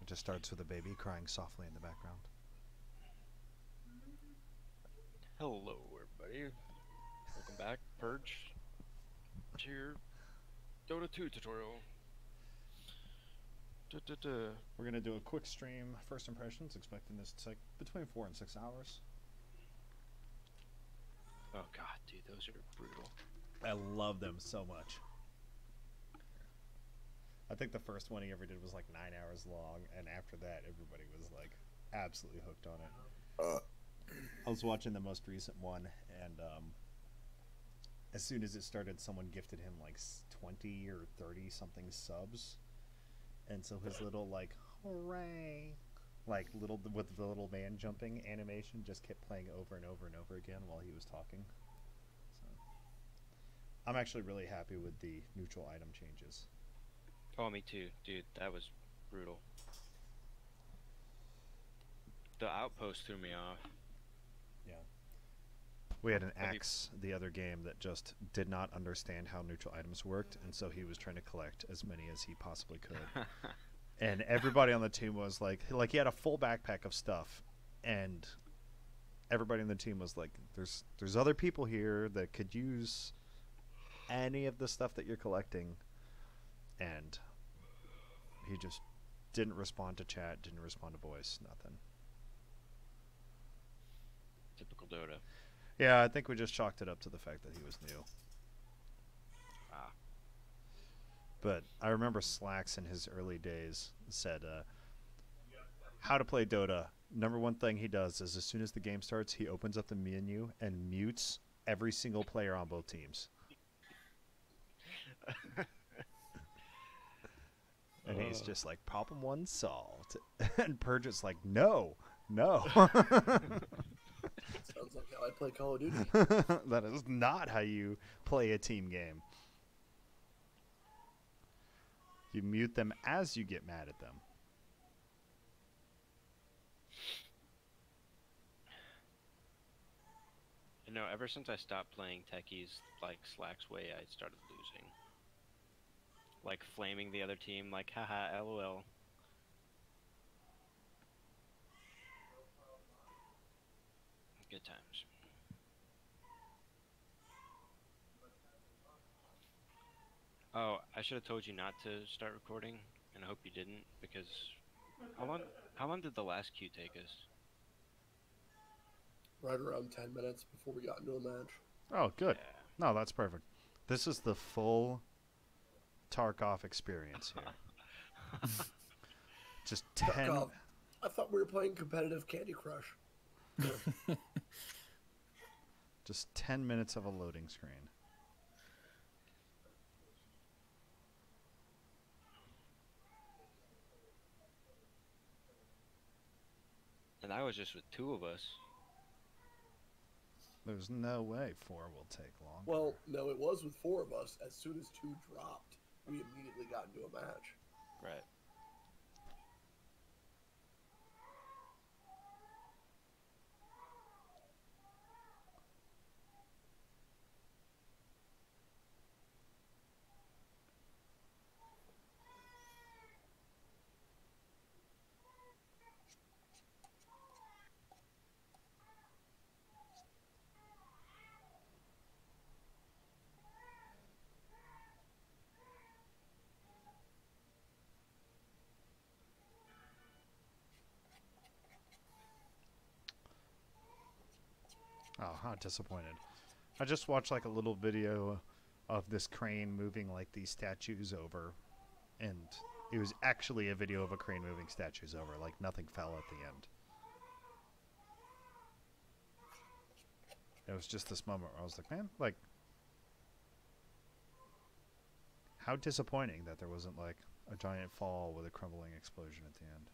It just starts with a baby crying softly in the background. Hello, everybody. Welcome back, Purge, to your Dota 2 tutorial. We're going to do a quick stream, first impressions, expecting this to take between 4 and 6 hours. Oh god, dude, those are brutal. I love them so much. I think the first one he ever did was like 9 hours long, and after that, everybody was like absolutely hooked on it. I was watching the most recent one, and as soon as it started, someone gifted him like 20 or 30 something subs, and so his little like hooray, like little with the little man jumping animation just kept playing over and over and over again while he was talking. So I'm actually really happy with the neutral item changes. Oh, me too, dude. That was brutal. The outpost threw me off. Yeah. We had an axe the other game that just did not understand how neutral items worked, and so he was trying to collect as many as he possibly could. And everybody on the team was like he had a full backpack of stuff, and everybody on the team was like, there's other people here that could use any of the stuff that you're collecting. And he just didn't respond to chat, didn't respond to voice, nothing. Typical Dota. Yeah, I think we just chalked it up to the fact that he was new. Ah. But I remember Slacks in his early days said, how to play Dota. Number one thing he does is as soon as the game starts, he opens up the menu and mutes every single player on both teams. And he's just like, problem one solved. And Purge is like, no. Sounds like how I play Call of Duty. That is not how you play a team game. You mute them as you get mad at them. You know, ever since I stopped playing techies like Slack's way, I started losing. Like flaming the other team, like haha, lol. Good times. Oh, I should have told you not to start recording, and I hope you didn't, because how long did the last queue take us? Right around 10 minutes before we got into a match. Oh, good. Yeah. No, that's perfect. This is the full Tarkov experience here. Just 10. Tarkov, I thought we were playing competitive Candy Crush. Just 10 minutes of a loading screen. And that was just with two of us. There's no way 4 will take long. Well, no, it was with 4 of us. As soon as 2 dropped, we immediately got into a match. Right. Oh, how disappointed. I just watched like a little video of this crane moving like these statues over, and it was actually a video of a crane moving statues over, like nothing fell at the end. It was just this moment where I was like, man, like, how disappointing that there wasn't like a giant fall with a crumbling explosion at the end.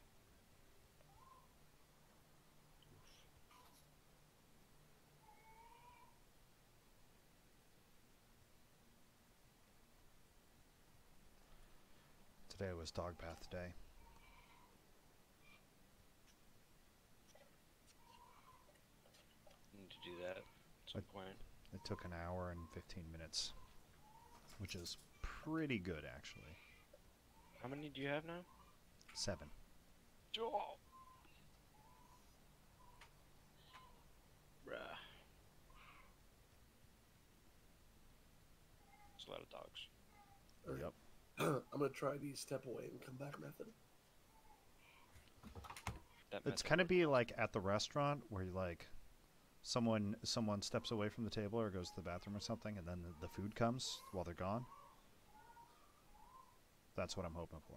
Today was dog bath day. Need to do that at some point. It took an hour and 15 minutes, which is pretty good, actually. How many do you have now? 7. Oh. Bruh. It's a lot of dogs. All right. Yep. I'm gonna try the step away and come back method. That It's method kind of worked be awesome. like at the restaurant where you like someone steps away from the table or goes to the bathroom or something, and then the food comes while they're gone. That's what I'm hoping for.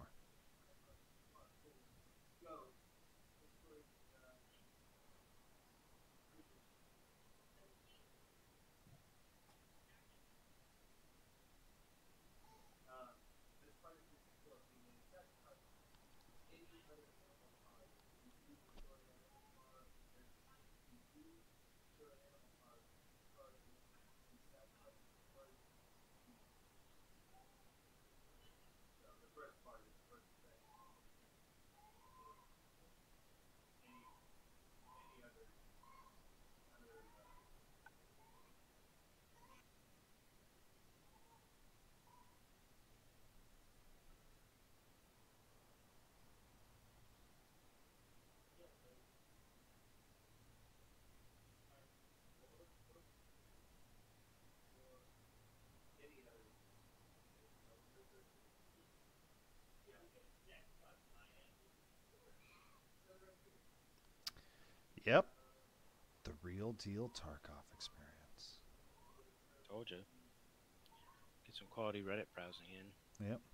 Yep. The real deal Tarkov experience. Told you. Get some quality Reddit browsing in. Yep.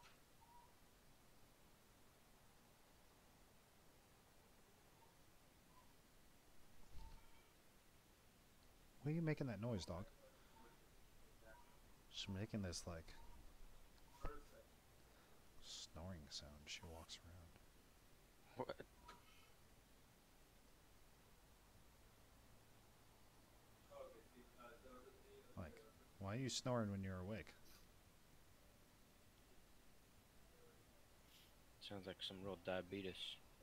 Why are you making that noise, dog? She's making this like snoring sound. She walks around. What? Like, why are you snoring when you're awake? Sounds like some real diabetes.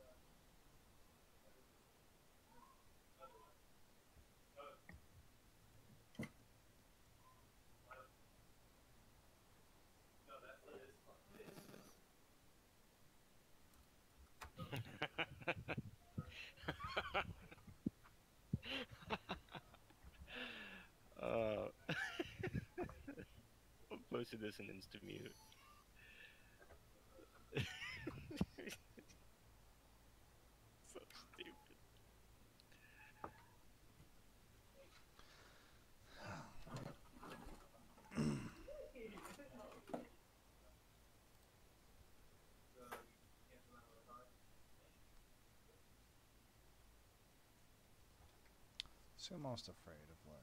uh, I'm posting this in Instamute. So stupid. So I'm most afraid of like.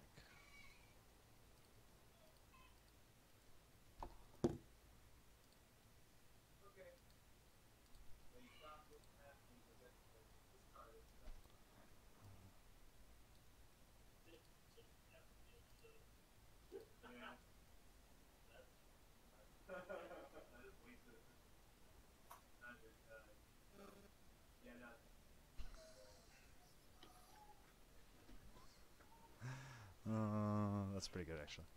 That's pretty good actually.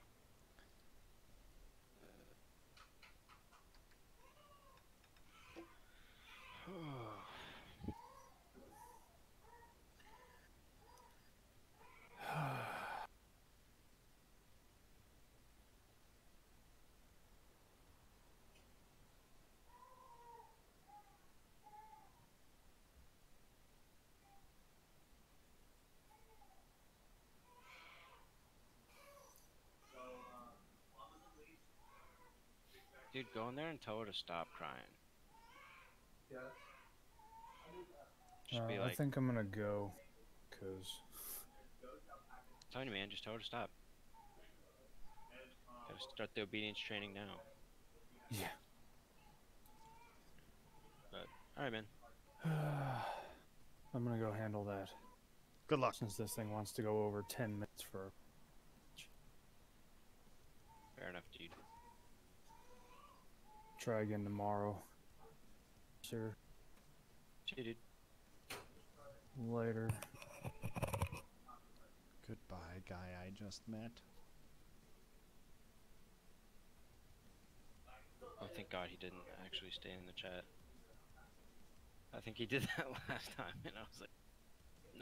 Dude, go in there and tell her to stop crying. Just be I like, think I'm gonna go, cause I'm telling you, man, just tell her to stop. Gotta start the obedience training now. yeah. But, alright, man. I'm gonna go handle that. Good luck. Since this thing wants to go over 10 minutes for. Fair enough, dude. Try again tomorrow. Sir. See you, dude. Later. Goodbye, guy I just met. Oh, thank God he didn't actually stay in the chat. I think he did that last time, and I was like, no.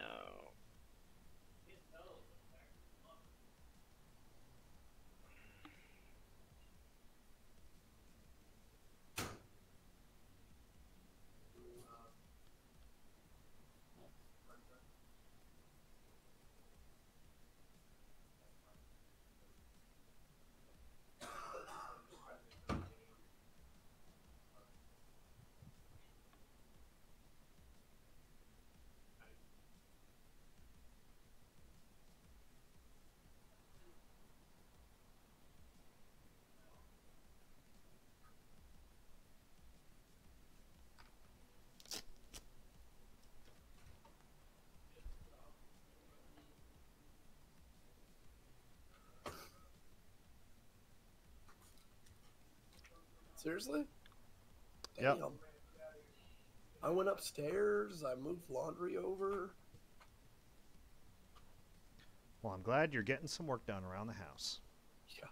Seriously? Yep. Damn. I went upstairs. I moved laundry over. Well, I'm glad you're getting some work done around the house. Yeah.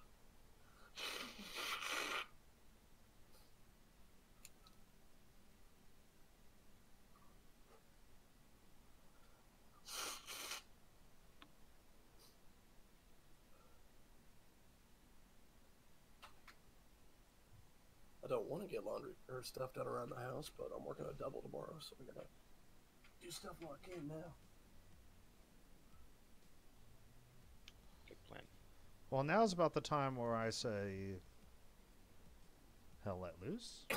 I don't want to get laundry or stuff done around the house, but I'm working a double tomorrow, so I'm gonna do stuff while I can now. Good plan. Well, now's about the time where I say, hell let loose.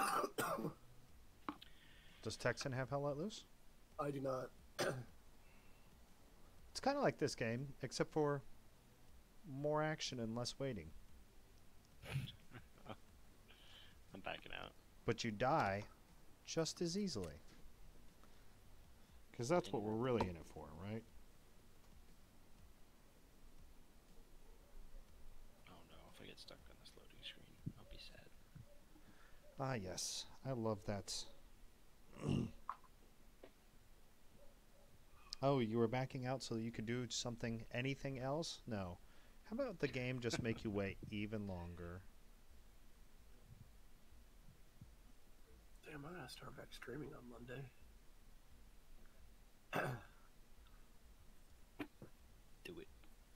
Does Texan have hell let loose? I do not. It's kind of like this game, except for more action and less waiting. I'm backing out. But you die just as easily. Because that's what we're really in it for, right? Oh no, if I get stuck on this loading screen, I'll be sad. Ah, yes. I love that. Oh, you were backing out so you could do something, anything else? No. How about the game just make you wait even longer? Damn, I gotta start back streaming on Monday. Do it.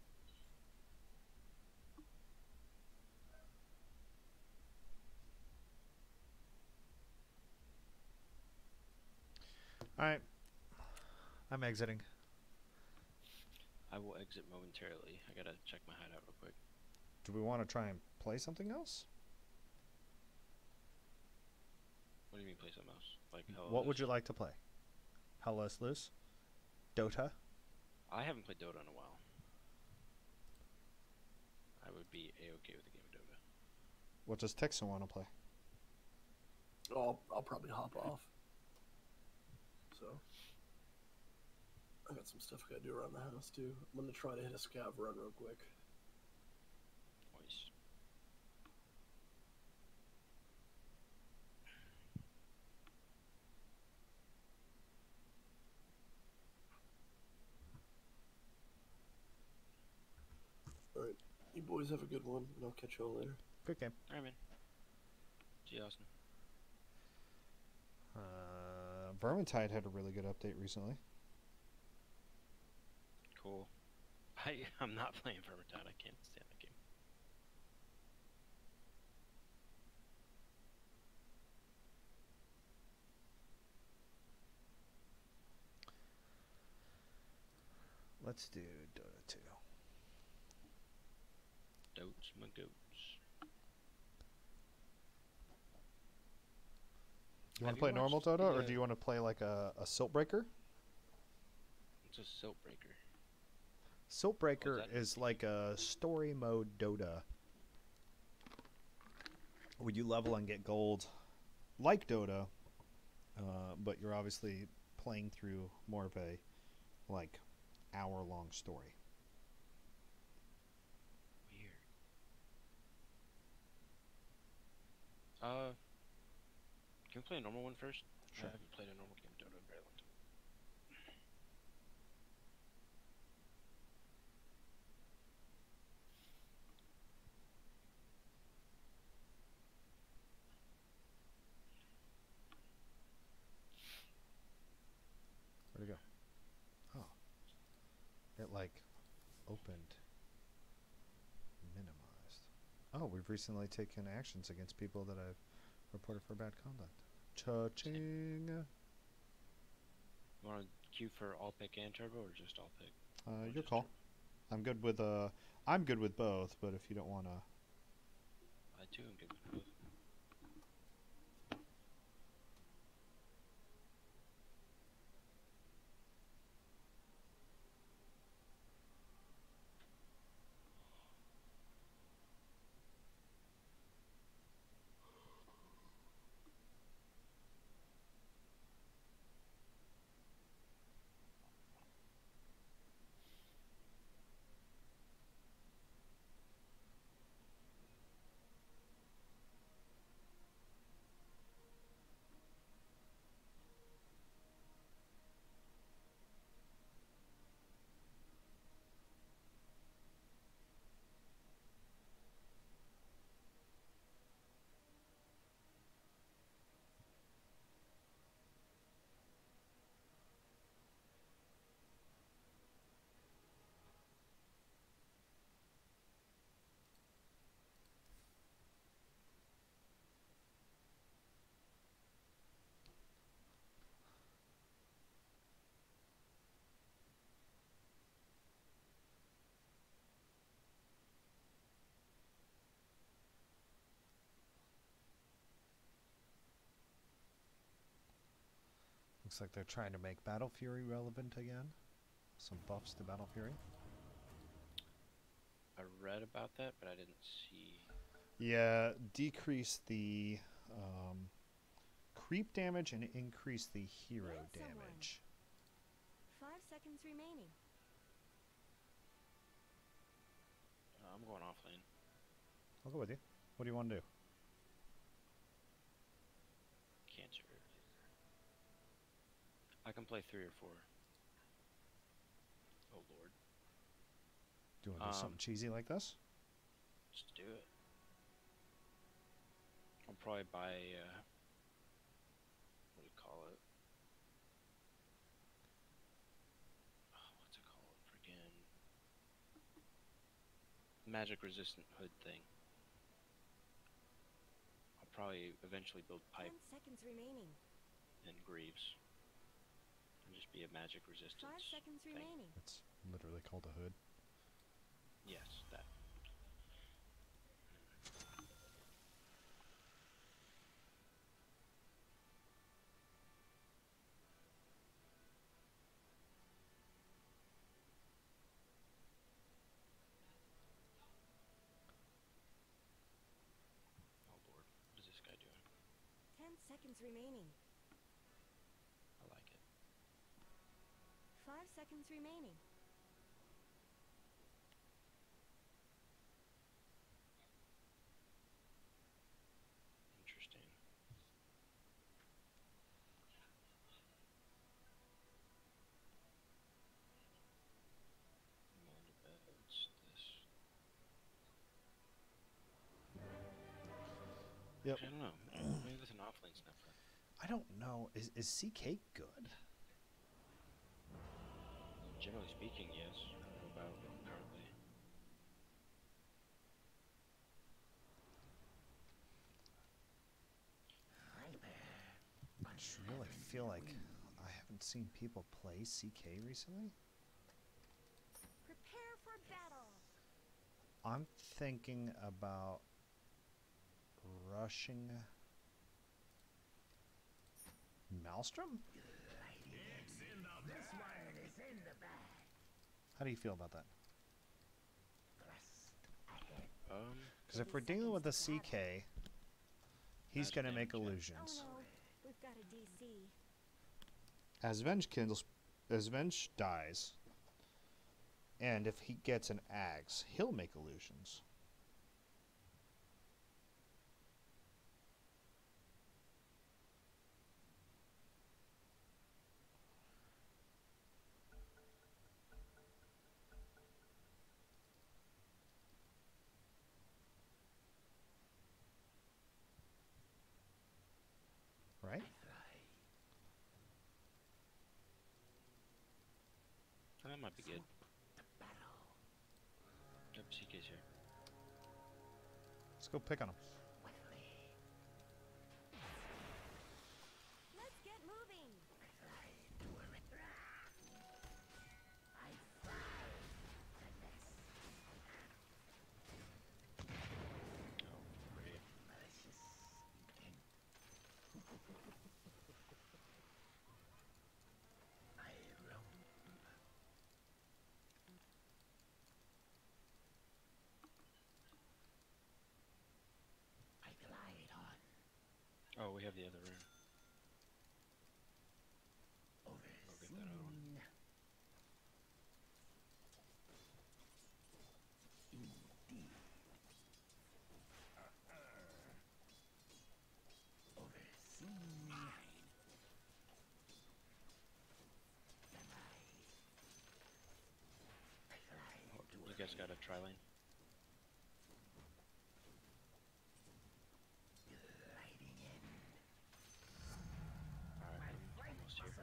Alright. I'm exiting. I will exit momentarily. I gotta check my hideout real quick. Do we want to try and play something else? What do you mean play something else? Like Hell What would Loose? you like to play? Hell Let Loose? Dota? I haven't played Dota in a while. I would be a-okay with a game of Dota. What does Texan want to play? Oh, I'll probably hop off. So, I got some stuff I gotta do around the house too. I'm gonna try to hit a scav run real quick. Nice. Alright, you boys have a good one, and I'll catch y'all later. Good game. Alright, man. See you, Austin. Vermintide had a really good update recently. Cool. I'm not playing Vermintide. I can't stand that game. Let's do Dota 2. Dotes my goats. You want Have to play you normal watched Dota, or the, do you want to play like a Silt Breaker? It's a Silt Breaker. Silt Breaker that? is like a story mode Dota, where you level and get gold, like Dota, but you're obviously playing through more of a like hour-long story. Weird. Can we play a normal one first? Sure. I haven't played a normal game of Dota in a very long time. Opened. Minimized. Oh, we've recently taken actions against people that I've reported for bad conduct. Cha-ching! You want to queue for all pick and turbo, or just all pick? Your call. I'm good with both, but if you don't want to... I too am good with both. Looks like they're trying to make Battle Fury relevant again. Some buffs to Battle Fury. I read about that, but I didn't see. Yeah, decrease the creep damage and increase the hero damage. 5 seconds remaining. I'm going offlane. I'll go with you. What do you want to do? Cancer. I can play 3 or 4. Oh lord. Do you want to do something cheesy like this? Just do it. I'll probably buy, what do you call it? Oh, what's it called? Friggin' magic resistant hood thing. I'll probably eventually build 10 pipe seconds remaining. and greaves. And just be a magic resistance 5 seconds thing. remaining. It's literally called a hood. Yes, that. Oh lord, what is this guy doing? 10 seconds remaining. I like it. 5 seconds remaining. Interesting. Mold beds, this. Yep. I don't know. Maybe there's an offlane snuffer. I don't know. Is CK good? Generally speaking, yes. I don't know about currently. I just really feel like I haven't seen people play CK recently. Prepare for battle. I'm thinking about rushing Maelstrom? How do you feel about that? Because if we're dealing with a CK, he's going to make Oh illusions. no, we've got a DC. As Venge dies, and if he gets an axe, he'll make illusions. Right? That might be good. Yep, CK's here. Let's go pick on him. Let's get moving. Oh, great. Oh, we have the other room. Go get that other one. Oh, you guys got a tri-lane? Alright, I'm almost here.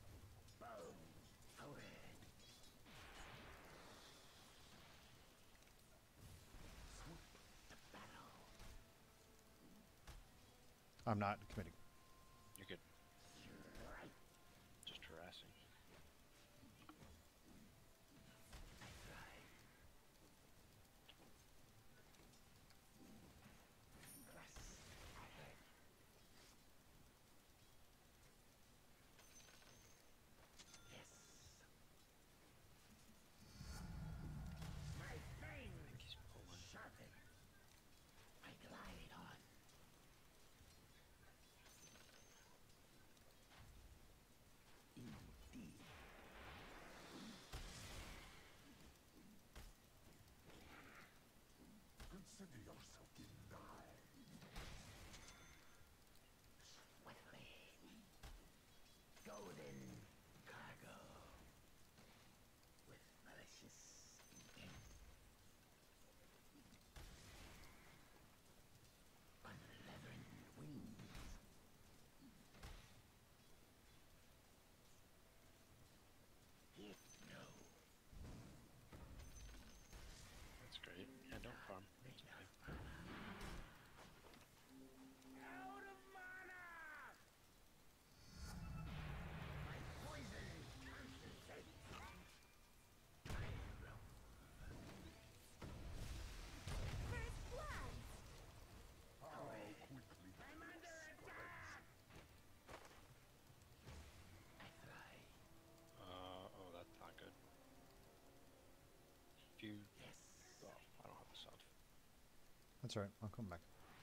I'm not committing. You're good. Just harassing. I think he's pulling. That's great. Yeah, don't farm. It's okay. First blood. Oh, that's not good. If you... Oh, I don't have a sound. That's all right. I'll come back.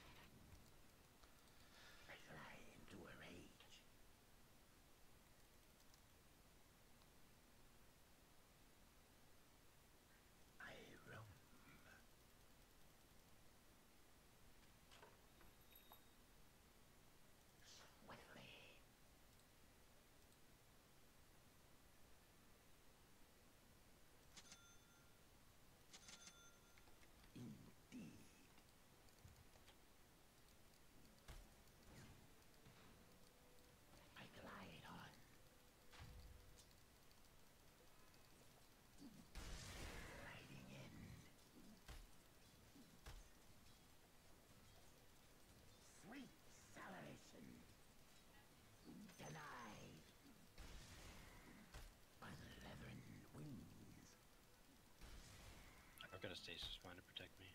I've got a stasis mine to protect me.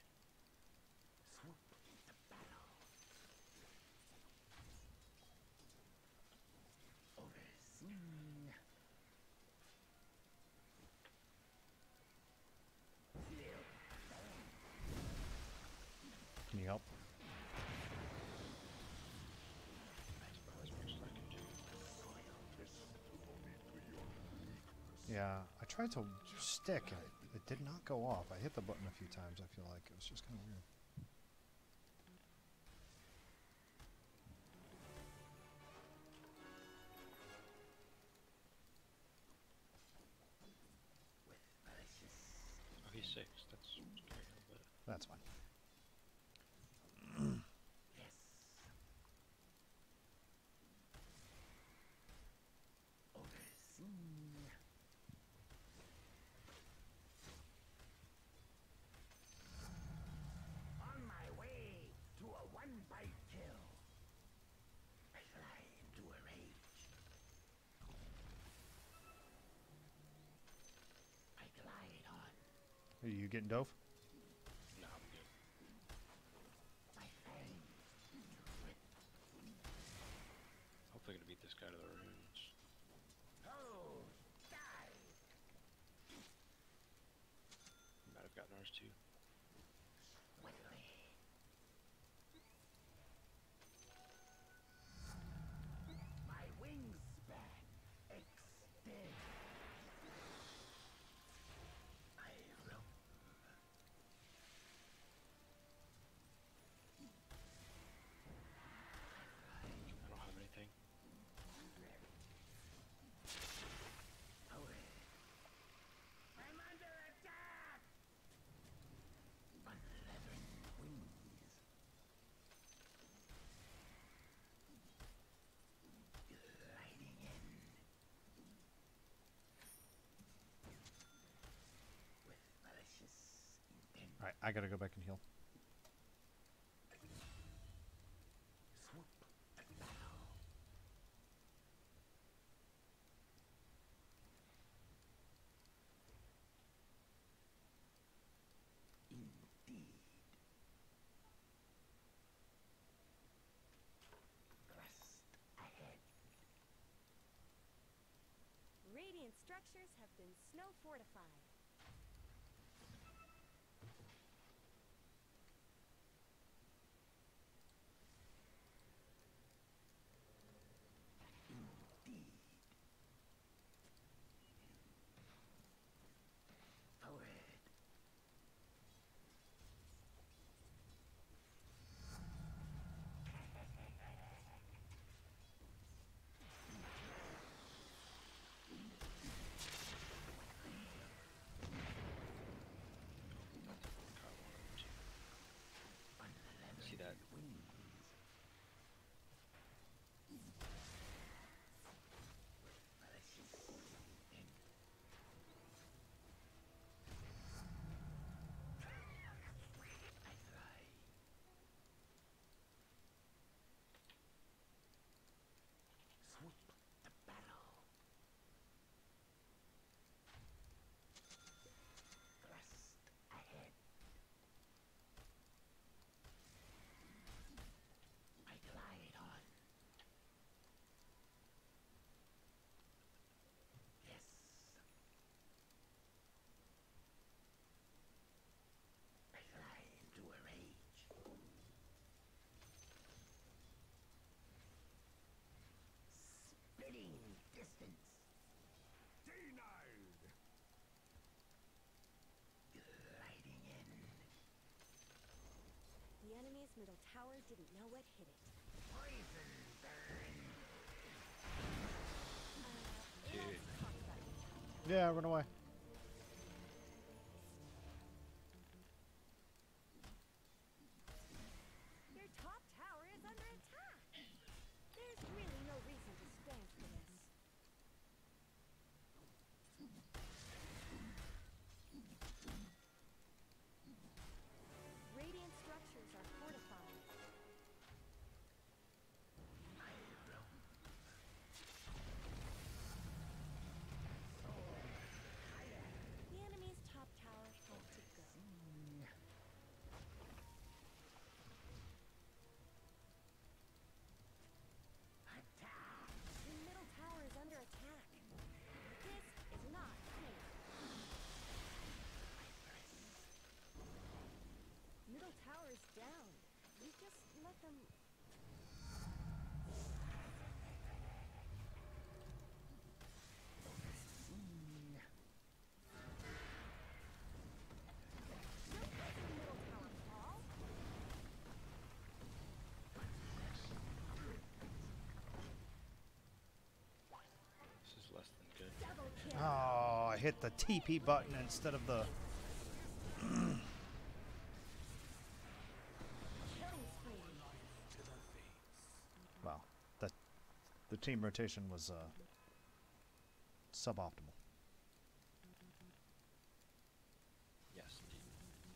Can you help? That's about as much as I can do. Yeah, I tried to stick and it did not go off. I hit the button a few times. I feel like it was just kind of weird. Oh, he's 6. That's scary a little bit. That's fine. Are you getting dove? No, I'm good. Hopefully gonna beat this guy to the ruins. Might have gotten ours too. My wingspan extend. I roam. I don't have anything. Away. I'm under attack. Unleavened wings. Gliding in. With malicious intent. Alright, I gotta go back and heal. Swoop and battle. Indeed. Thrust ahead. Radiant structures have been snow fortified. Indeed. Forward. See that? Wings. Malicious intent. I fly. Swoop the battle. Thrust ahead. I glide on. Yes. I fly into a rage. Splitting distance. Denied. Gliding in. The enemy's middle tower didn't know what hit it. Poison burn. Dude. Let's talk about your top tower. Yeah, run away. Your top tower is under attack. There's really no reason to stand for this. Radiant structures are fortified. I roam. The enemy's top tower had to go. Attack. Your middle tower is under attack. This is not fair. Middle tower is down. You just let them. Don't let the middle tower fall. This is less than good. Double kill. Oh, I hit the TP button instead of the. Killing spree. Well, the team rotation was suboptimal. Yes, indeed.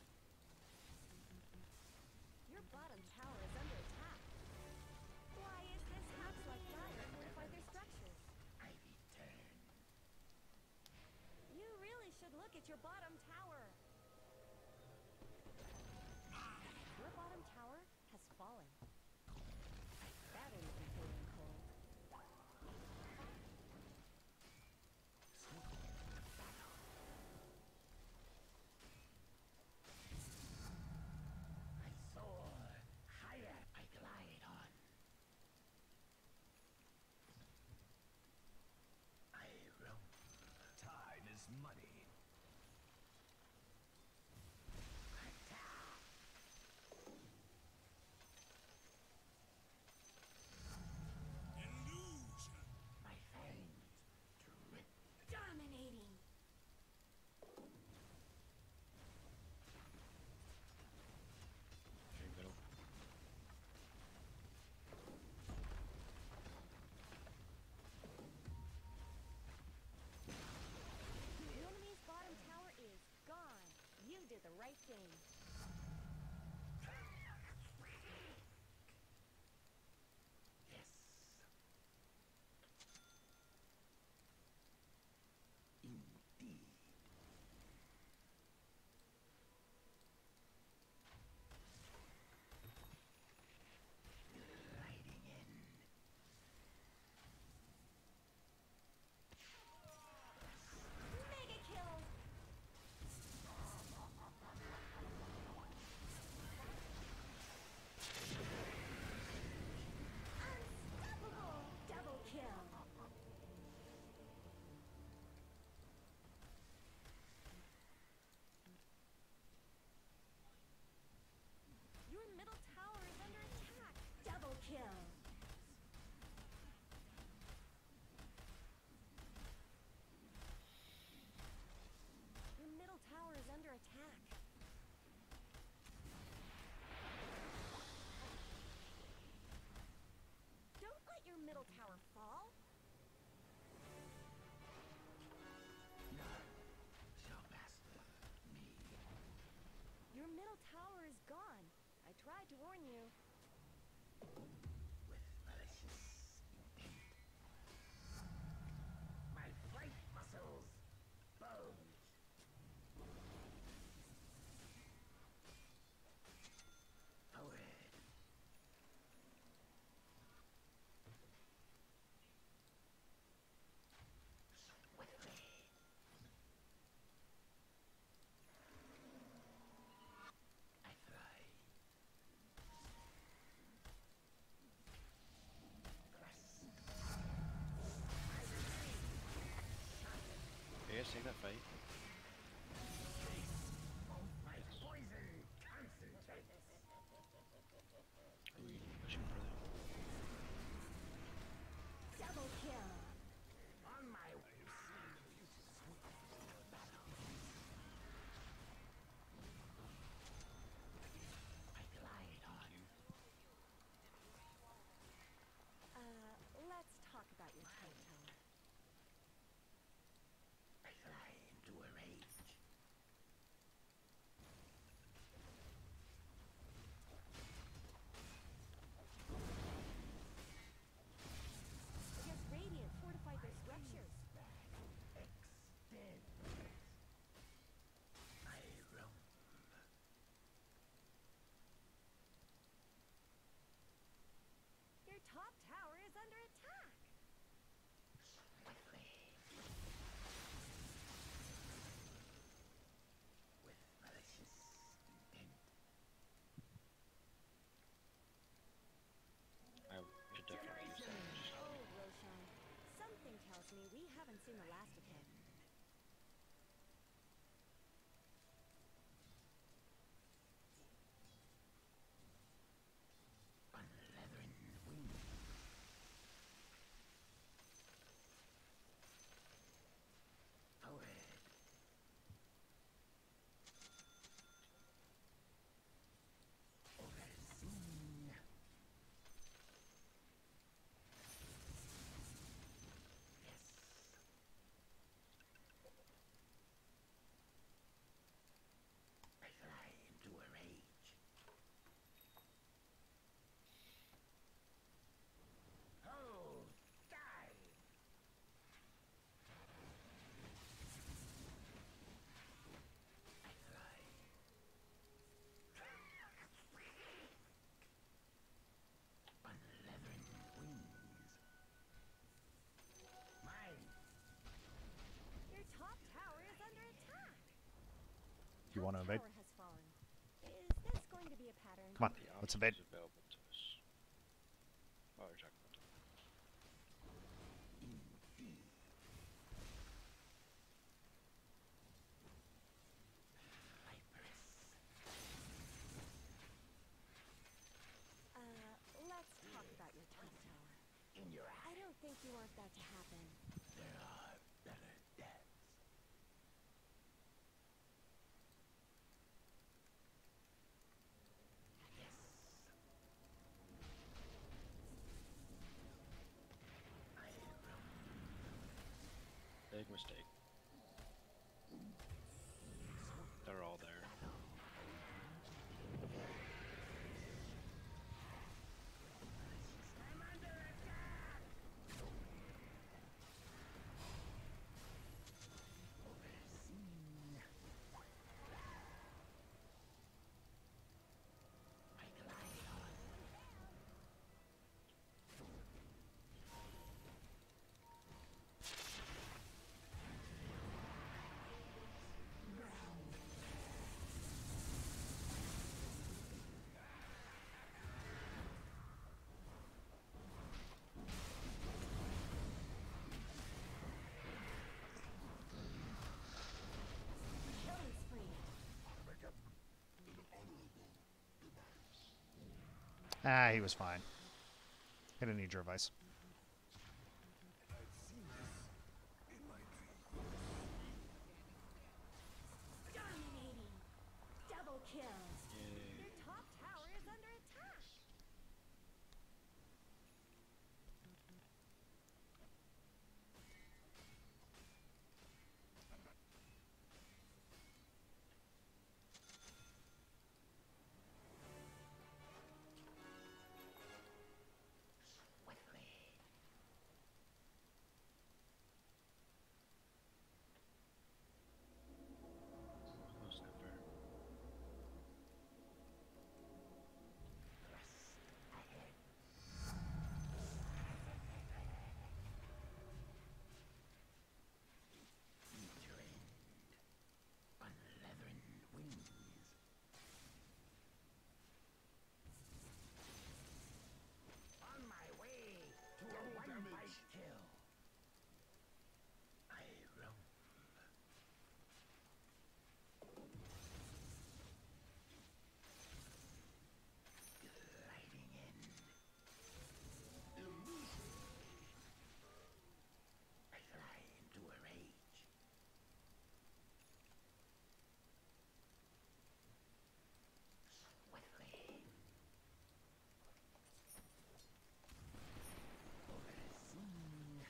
Your bottom tower is under attack. Why is this house like dire fortified their structures? I return. You really should look at your bottom tower. muddy. My fangs drip. Dominating. Very middle. The enemy's bottom tower is gone. You did the right thing. Yes. Indeed. Gliding in. Mega kill. Unstoppable. Double kill. Your middle tower is under attack. Double kill. Your middle tower is under attack. Don't let your middle tower fall. None shall master me. Your middle tower is gone. I tried to warn you. With malicious intent. My flight muscles bulge. Forward. Swiftly. I fly. Press. Are you guys seeing that fight? My poison concentrates. Are we pushing further? Double kill. On my way. I glide on. Let's talk about your tight tower. I fly into a rage. Because Radiant fortified their structures. Extend. I roam. Your top tower is under attack. Swiftly. With malicious intent. I should definitely use that. Oh, Roshan. Something tells me we haven't seen the last of him. Unleathern wings. Forward. Overseen. Yes. I fly into a rage. Oh, die! I fly. Unleathern wings. Mine. Your top tower is under attack. You want to invade? Tower has fallen. Is this going to be a pattern? Come on, The let's options invade. available to us. While we're talking about that. think you want that to happen. There are better deaths. Yes. I roam. Big mistake. They're all there. I'm under attack. Overseen. I glide on. Killing spree. Ah, he was fine. He didn't need your advice. Dominating. Double kills. Your top tower is under attack. Swiftly. Oh, sniffer. Thrust ahead. Trend. Unleathern wings. On my way to a one-bite kill. I roam. Gliding in. I fly into a rage. Swiftly. Overseen.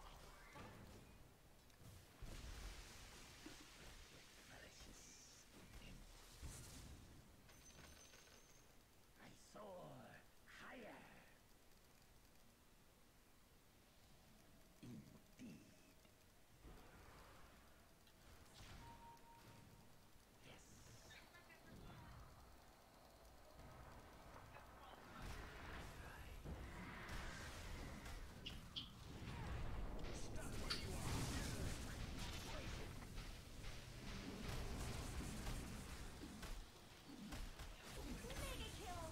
Malicious intent. I soar higher. Indeed. Yes. Mega kill.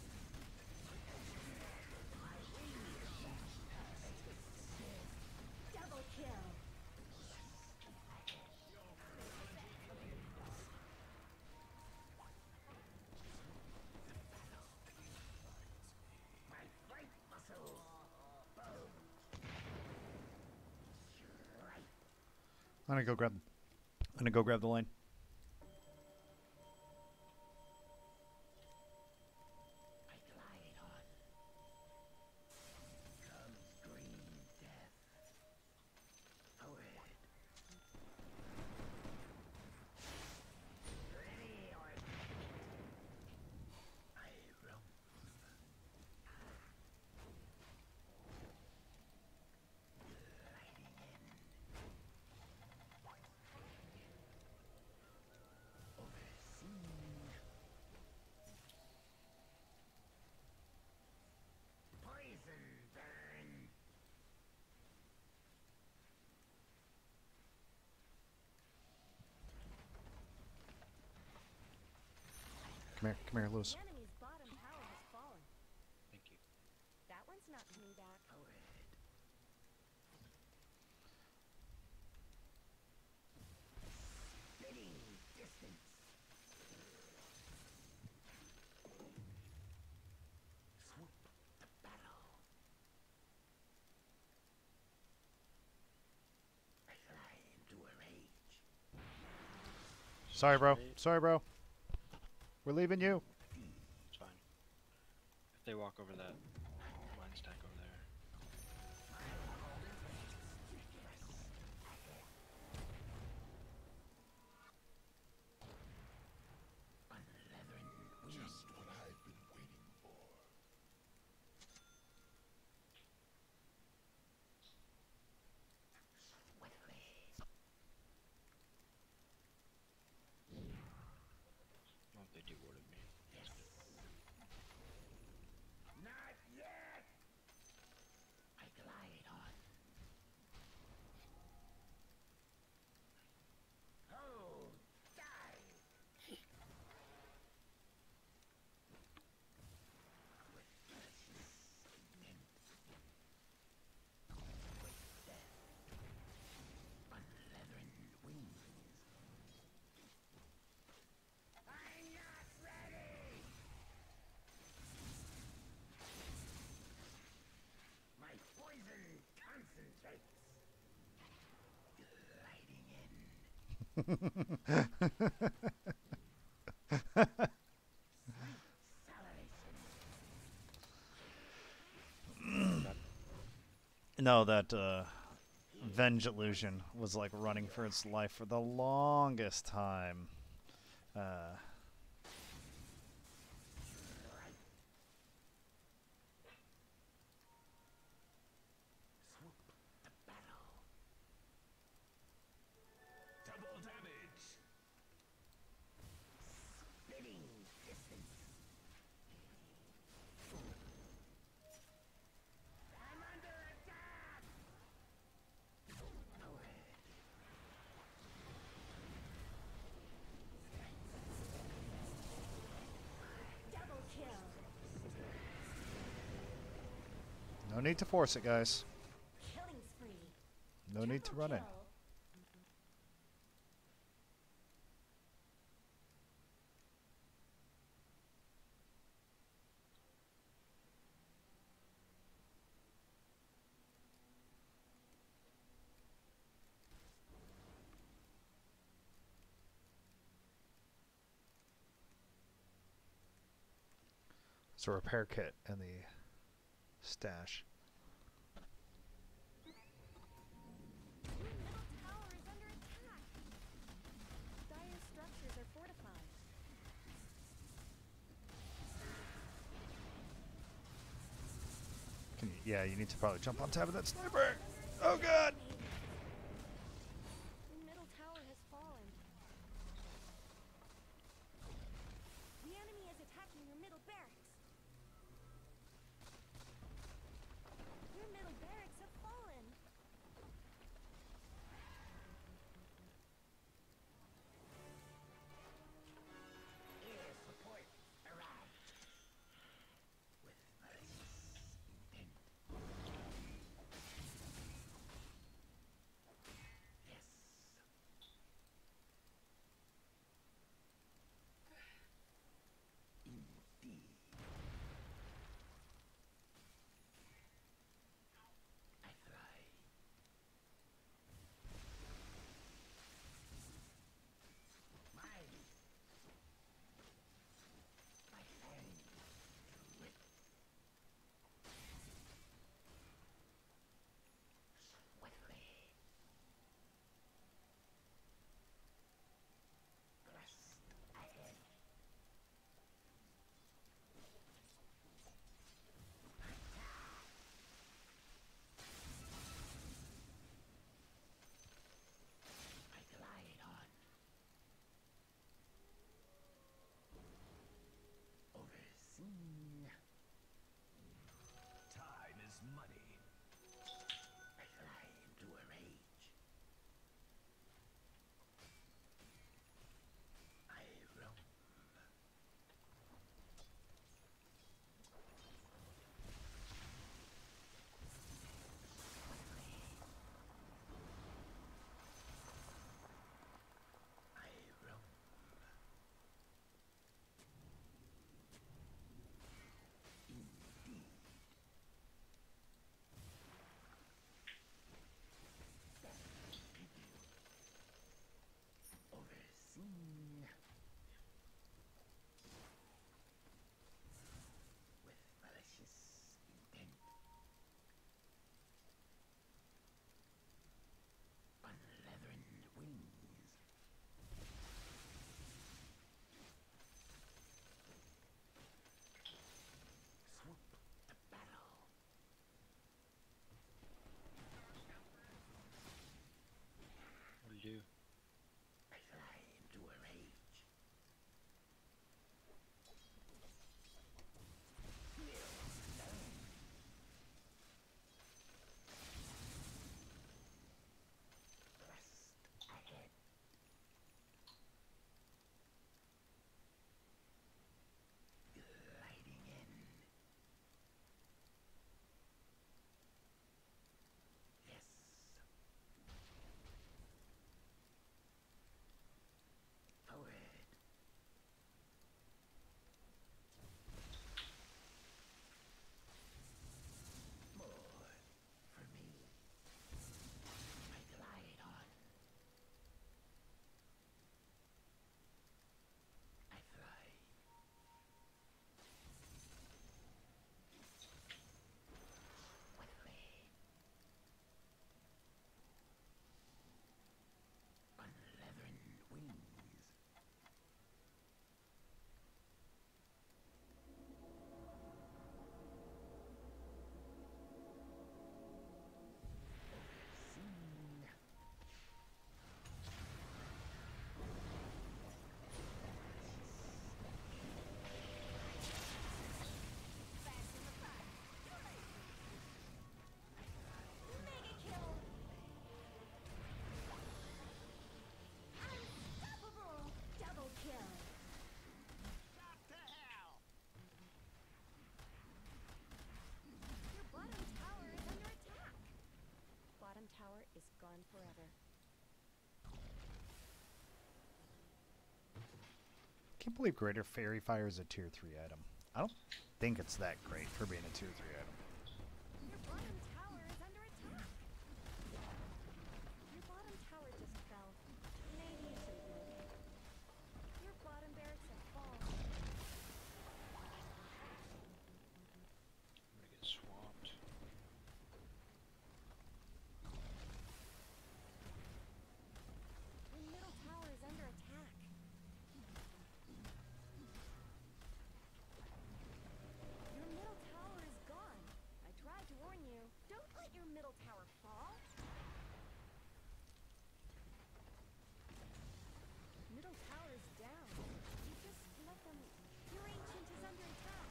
Double kill. My flight muscles. Boom. Strike. I'm gonna go grab. I'm gonna go grab the lane. I glide on. Comes green death. Forward. Ready or I roam. Gliding in. Overseen. Poison burn. Come here, Lewis. The enemy's bottom tower has fallen. Thank you. That one's not coming back. Forward. Spitting distance. Swoop the battle. Sorry, bro. They- Sorry, bro. We're leaving you. It's fine. If they walk over that mine stack over there. Just what I've been waiting for. Oh, they dewarded me. That's good. Not yet! I glide on. Oh, die! Unleathering wings. I'm not ready! My poison concentrates. Gliding in. No, that Venge Illusion was like running for its life for the longest time. Double damage. Spitting distance. I'm under attack. Double kill. No need to force it, guys. Killing spree. No need to run it. Triple It's a repair kit in the stash. Your middle tower is under attack. Dire structures are fortified. Can you, yeah, you need to probably jump on top of that sniper. Oh god! Your middle tower has fallen. The enemy is attacking your middle barracks. Your middle barracks have fallen. Air support arrived. With malicious intent. is gone forever. Can't believe Greater Fairy Fire is a tier 3 item. I don't think it's that great for being a tier 3 item. Your bottom tower is under attack. Your bottom tower just fell. Maybe you shouldn't move. Your bottom barracks have fallen. I'm gonna get swamped. Your middle tower is under attack. Your middle tower is gone. I tried to warn you. Don't let your middle tower fall. Middle tower is down. You just let them. Your ancient is under attack.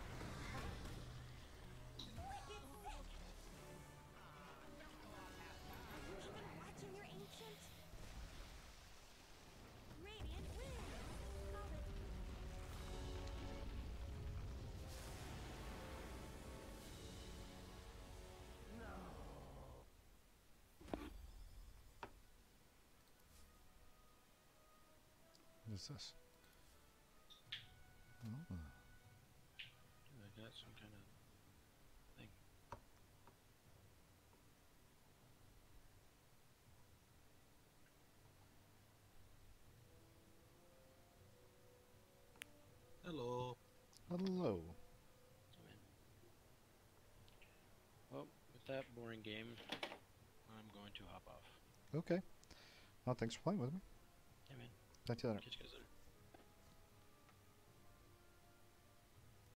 Wicked sick! Are you even watching your ancient? Radiant wins! Call it. What is this? Oh. I got some kind of thing. Hello. Hello. I'm in. Well, with that boring game, I'm going to hop off. Okay. Well, thanks for playing with me. Yeah, man. Talk to you later. Catch you guys later.